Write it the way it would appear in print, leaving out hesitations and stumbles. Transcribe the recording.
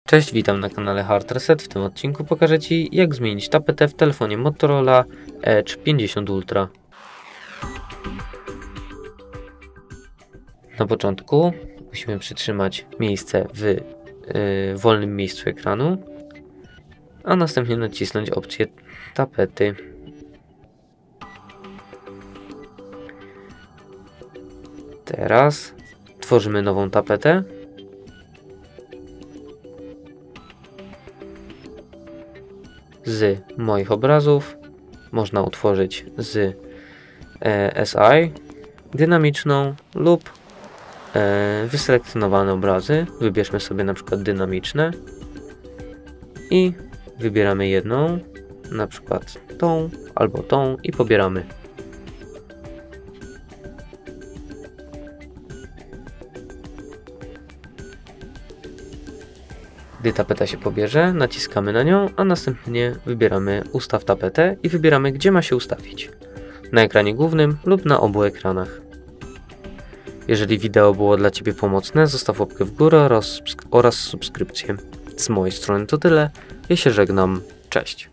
Cześć, witam na kanale Hard Reset. W tym odcinku pokażę Ci, jak zmienić tapetę w telefonie Motorola Edge 50 Ultra. Na początku musimy przytrzymać miejsce w wolnym miejscu ekranu, a następnie nacisnąć opcję tapety. Teraz tworzymy nową tapetę. Z moich obrazów można utworzyć z SI dynamiczną lub wyselekcjonowane obrazy. Wybierzmy sobie na przykład dynamiczne i wybieramy jedną, na przykład tą albo tą i pobieramy. Gdy tapeta się pobierze, naciskamy na nią, a następnie wybieramy Ustaw tapetę i wybieramy, gdzie ma się ustawić. Na ekranie głównym lub na obu ekranach. Jeżeli wideo było dla Ciebie pomocne, zostaw łapkę w górę oraz subskrypcję. Z mojej strony to tyle. Ja się żegnam. Cześć.